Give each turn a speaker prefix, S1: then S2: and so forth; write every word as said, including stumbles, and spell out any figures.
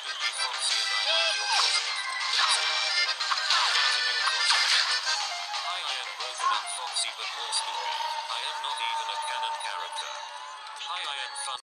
S1: spooky foxy and I like your closet. That's all I hear. Cat in your closet. Hi, I am broken up foxy but more spooky. I am not even a canon character. Hi, I am fun.